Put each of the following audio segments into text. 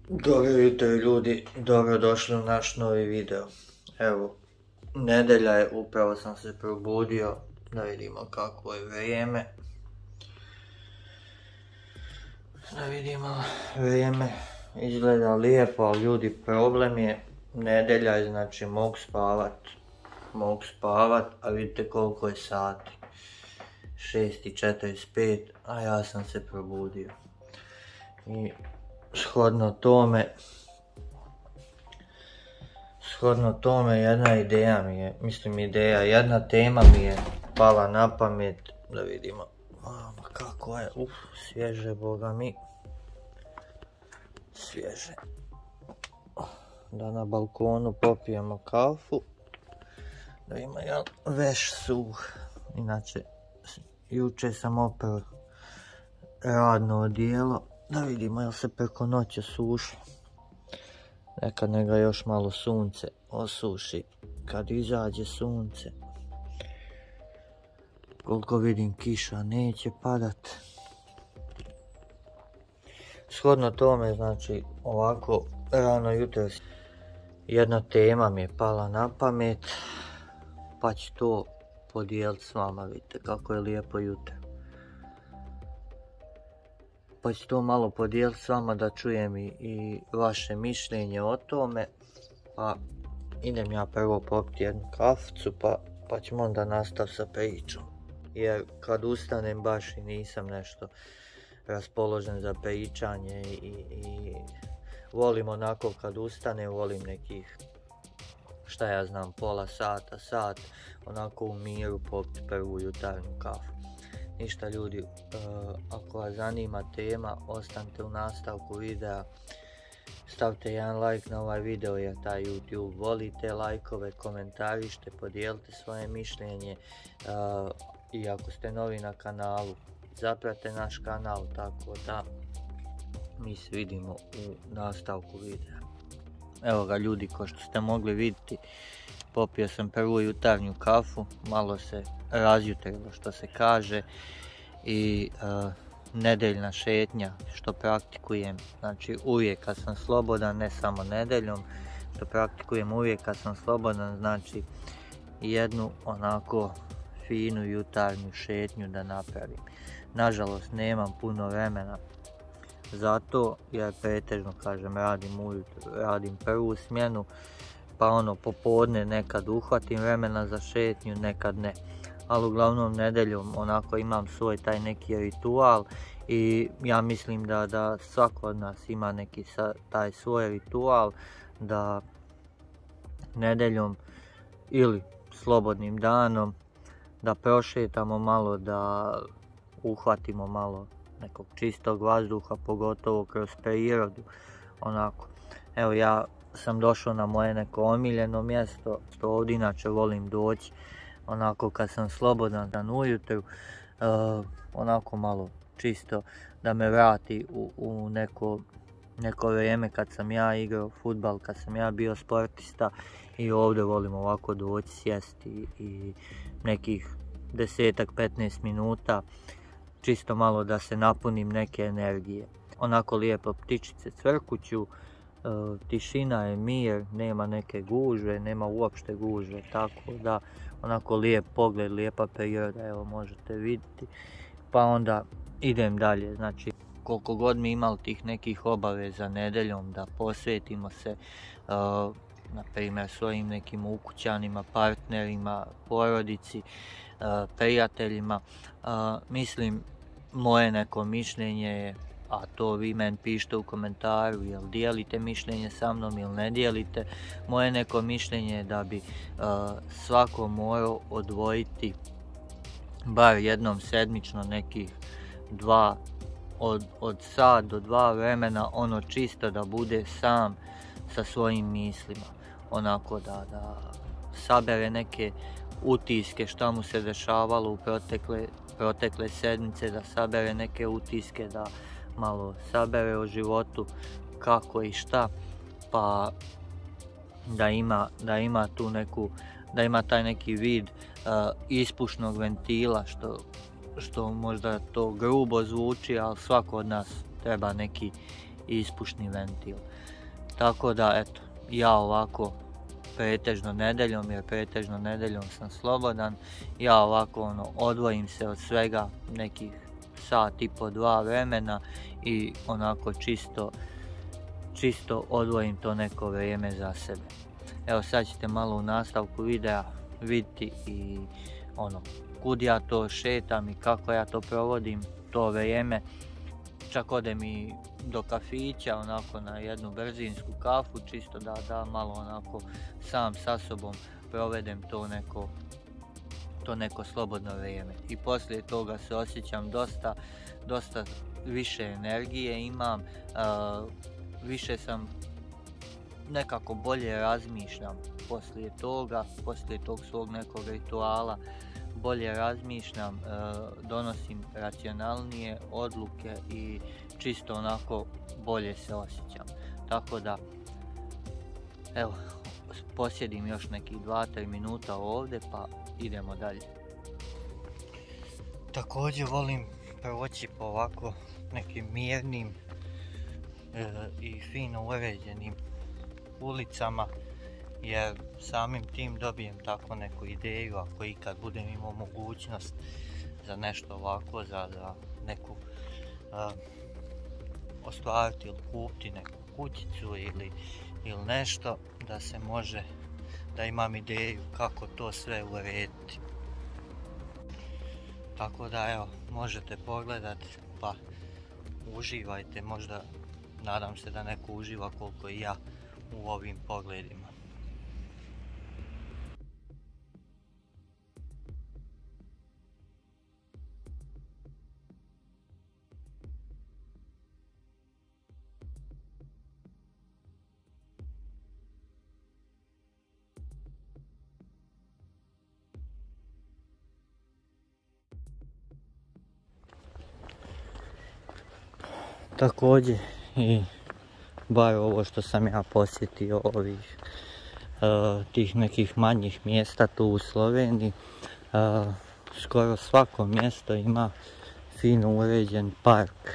Dobro jutro ljudi, dobrodošli u naš novi video. Evo, nedelja je, upravo sam se probudio, da vidimo kako je vrijeme. Vrijeme izgleda lijepo, ali ljudi, problem je, nedelja je, znači mogu spavat, a vidite koliko je sati. 6:45, a ja sam se probudio. I shodno tome jedna tema mi je pala na pamet, da vidimo, kako je, svježe, boga mi, svježe. Da na balkonu popijemo kafu, da ima jedan veš suh, inače juče sam opeo radno odijelo, da vidimo jel se preko noći osuši. Nekad ga još malo sunce osuši, kad izađe sunce. Koliko vidim kiša neće padat. Shodno tome, znači ovako rano jutro jedna tema mi je pala na pamet, pa ću to podijeliti s vama, vidite kako je lijepo jutro. Pa ću to malo podijeliti s vama da čujem i vaše mišljenje o tome. Pa idem ja prvo popiti jednu kaficu pa ćemo onda nastaviti sa pričom. Jer kad ustanem baš i nisam nešto raspoložen za pričanje i volim onako kad ustanem, volim nekih, šta ja znam, pola sata, sat, onako u miru popiti prvu jutarnju kafu. Ništa ljudi, ako vas zanima tema, ostanite u nastavku videa, stavite jedan like na ovaj video jer taj YouTube voli te lajkove, komentarište, podijelite svoje mišljenje i ako ste novi na kanalu, zapratite naš kanal, tako da mi se vidimo u nastavku videa. Evo ga ljudi, ko što ste mogli vidjeti, popio sam prvu jutarnju kafu, malo se razjutrilo što se kaže i nedeljna šetnja što praktikujem, znači uvijek kad sam slobodan, ne samo nedeljom, što praktikujem uvijek kad sam slobodan, znači jednu onako finu jutarnju šetnju da napravim. Nažalost nemam puno vremena zato jer pretežno, kažem, radim ujutro, radim prvu smjenu, pa popodne nekad uhvatim vremena za šetnju, nekad ne. Ali uglavnom nedeljom onako imam svoj taj neki ritual i ja mislim da svako od nas ima neki taj svoj ritual, da nedeljom ili slobodnim danom da prošetamo malo, da uhvatimo malo nekog čistog vazduha, pogotovo kroz prirodu, onako. Evo ja sam došao na moje neko omiljeno mjesto, što ovdje inače volim doći, onako kad sam slobodan ujutro, onako malo čisto da me vrati u neko vrijeme kad sam ja igrao fudbal, kad sam ja bio sportista i ovdje volim ovako doći, sjesti i nekih 10-15 minuta, čisto malo da se napunim neke energije. Onako lijepo ptičice cvrkuću, tišina je, mir, nema neke gužve, nema uopšte gužve, tako da onako lijep pogled, lijepa priroda, evo možete vidjeti. Pa onda idem dalje, znači koliko god mi imali tih nekih obaveza nedeljom da posvetimo se na primjer svojim nekim ukućanima, partnerima, porodici, prijateljima, mislim moje neko mišljenje je, a to vi meni pišite u komentaru, jel dijelite mišljenje sa mnom ili ne dijelite, moje neko mišljenje je da bi svako morao odvojiti bar jednom sedmično nekih od sat do 2 vremena, čisto da bude sam sa svojim mislima, onako da sabere neke utiske šta mu se dešavalo u protekle sedmice, da sabere neke utiske, da malo sabere o životu kako i šta, pa da ima tu neku, da ima taj neki vid ispušnog ventila, što možda to grubo zvuči, ali svako od nas treba neki i ispušni ventil. Tako da eto, ja ovako pretežno nedeljom, jer pretežno nedeljom sam slobodan, ja ovako odvojim se od svega nekih sat i po 2 vremena i onako čisto odvojim to neko vrijeme za sebe. Evo sad ćete malo u nastavku videa vidjeti i kud ja to šetam i kako ja to provodim to vrijeme. Čak odem i do kafića onako na jednu brzinsku kafu, čisto da malo onako sam sa sobom provedem to neko slobodno vrijeme. I poslije toga se osjećam dosta više energije imam, više sam nekako bolje razmišljam poslije tog svog nekog rituala, bolje razmišljam, donosim racionalnije odluke i čisto onako bolje se osjećam. Tako da, evo, posjedim još nekih 2-3 minuta ovdje pa idemo dalje. Također volim proći po ovako nekim mirnim i fino uređenim ulicama, jer samim tim dobijem tako neku ideju, ako ikad budem imao mogućnost za nešto ovako, za neku ostvariti ili kupiti neku kućicu ili nešto, da se može, da imam ideju kako to sve urediti. Tako da evo, možete pogledati pa uživajte, možda nadam se da neko uživa koliko i ja u ovim pogledima. Također i bar ovo što sam ja posjetio tih nekih manjih mjesta tu u Sloveniji, skoro svako mjesto ima fino uređen park.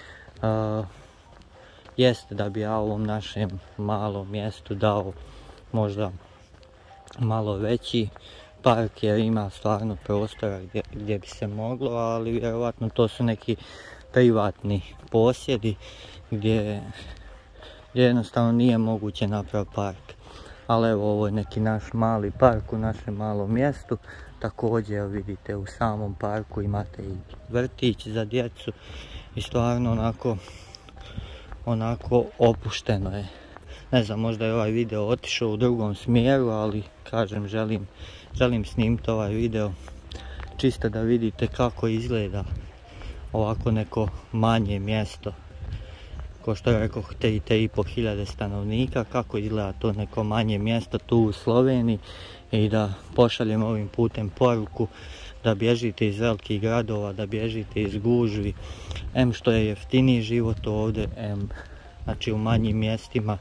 Jeste da bi ja ovom našem malom mjestu dao možda malo veći park, jer ima stvarno prostora gdje bi se moglo, ali vjerovatno to su neki privatni posjedi gdje jednostavno nije moguće napraviti park. Ali evo, ovo je neki naš mali park u našem malom mjestu. Također vidite u samom parku imate i vrtić za djecu i stvarno onako opušteno je. Ne znam, možda je ovaj video otišao u drugom smjeru, ali kažem, želim snimiti ovaj video čisto da vidite kako izgleda ovako neko manje mjesto, ko što je rekao 3.500 stanovnika, kako izgleda to neko manje mjesto tu u Sloveniji, i da pošaljem ovim putem poruku da bježite iz velikih gradova, da bježite iz gužvi, što je jeftiniji život ovdje, znači u manjim mjestima,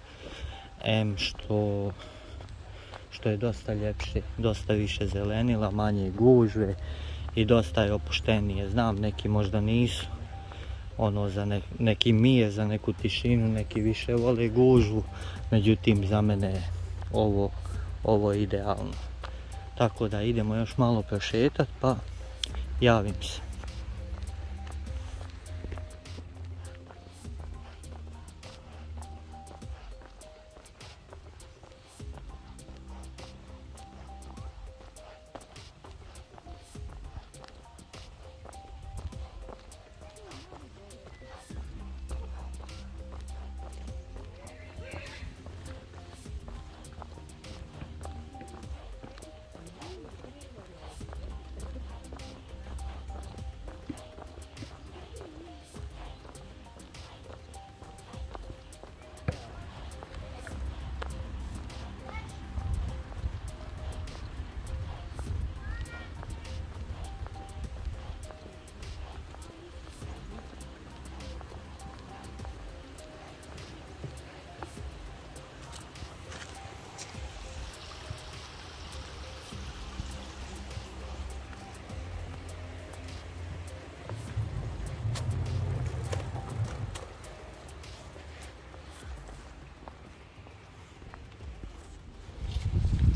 što je dosta ljepše, dosta više zelenila, manje gužve i dosta je opuštenije. Znam, neki možda nisu za neki mir, za neku tišinu, neki više vole gužvu, međutim za mene je ovo idealno. Tako da idemo još malo prošetati pa javim se.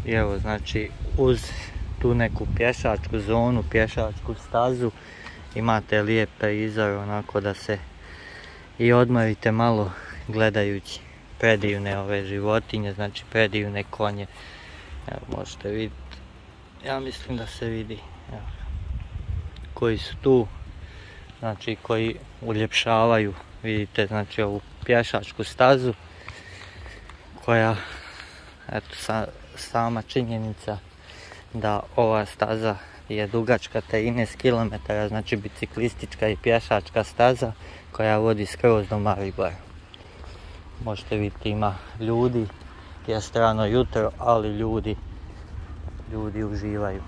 I evo, znači, uz tu neku pješačku zonu, pješačku stazu, imate lijep pejzar, onako da se i odmorite malo gledajući predivne ove životinje, znači predivne konje. Evo, možete vidjeti, ja mislim da se vidi, evo, koji su tu, znači koji uljepšavaju, vidite, znači ovu pješačku stazu koja, eto, sama činjenica da ova staza je dugačka 13 km, znači biciklistička i pješačka staza koja vodi skroz do Maribora. Možete vidjeti, ima ljudi, je strano jutro, ali ljudi uživaju.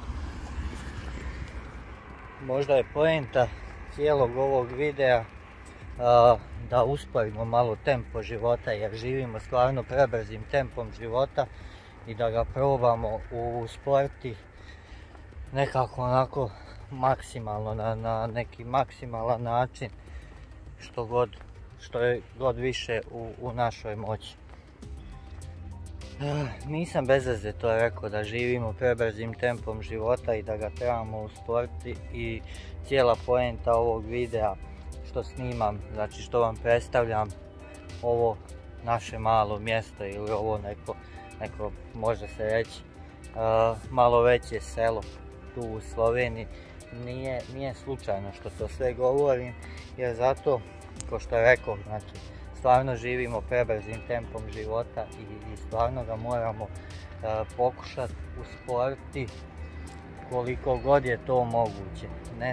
Možda je poenta cijelog ovog videa da usporimo malo tempo života, jer živimo stvarno prebrzim tempom života i da ga probamo usporiti nekako onako maksimalno, na neki maksimalan način, što je god više u našoj moći. Nisam bez veze to rekao da živimo prebrzim tempom života i da ga trebamo usporiti, i cijela poenta ovog videa što snimam, znači što vam predstavljam ovo naše malo mjesto ili ovo neko može se reći malo veće selo tu u Sloveniji, nije slučajno što to sve govorim, jer zato, kao što je rekao, znači stvarno živimo prebrzim tempom života i stvarno ga moramo pokušati usporiti koliko god je to moguće.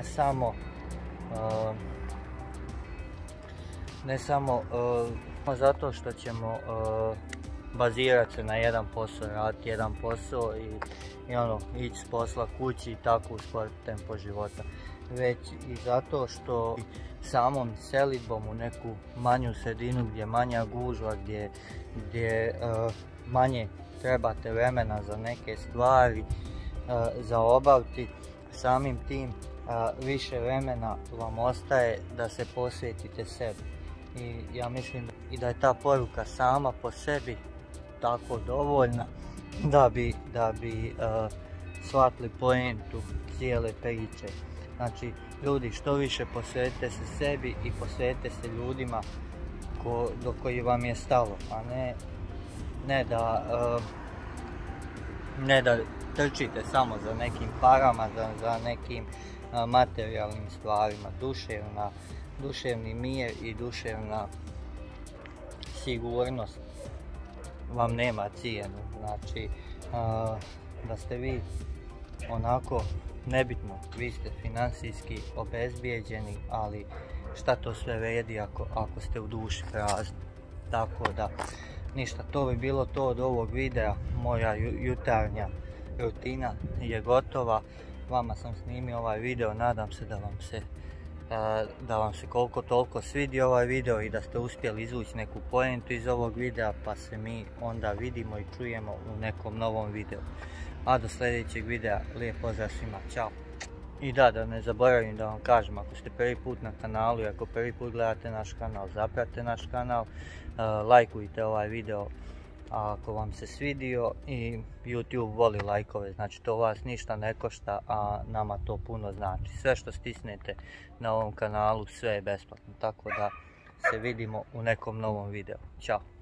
Ne samo zato što ćemo bazirati se na jedan posao, raditi jedan posao i ono, ići s posla kući i tako usporiti tempo života, već i zato što samom selidbom u neku manju sredinu gdje je manja gužva, gdje manje trebate vremena za neke stvari za obaviti, samim tim više vremena vam ostaje da se posvetite sebi. I ja mislim i da je ta poruka sama po sebi tako dovoljna da bi shvatili poentu cijele priče. Znači, ljudi, što više posvetite se sebi i posvetite se ljudima do kojih vam je stalo, a ne da trčite samo za nekim parama, za nekim materijalnim stvarima. Duševni mir i duševna sigurnost vam nema cijenu. Znači, da ste vi onako, nebitno, vi ste financijski obezbijeđeni, ali šta to sve vrijedi ako ste u duši prazni. Tako da, ništa, to bi bilo to od ovog videa. Moja jutarnja rutina je gotova. Vama sam snimio ovaj video, nadam se da vam se koliko toliko svidio ovaj video i da ste uspjeli izvući neku poentu iz ovog videa, pa se mi onda vidimo i čujemo u nekom novom videu. A do sljedećeg videa, lijep pozdrav svima, čao! I da ne zaboravim da vam kažem, ako ste prvi put na kanalu i ako prvi put gledate naš kanal, zapratite naš kanal, lajkujte ovaj video ako vam se svidio, i YouTube voli lajkove, znači to vas ništa ne košta, a nama to puno znači. Sve što stisnete na ovom kanalu, sve je besplatno, tako da se vidimo u nekom novom videu. Ćao!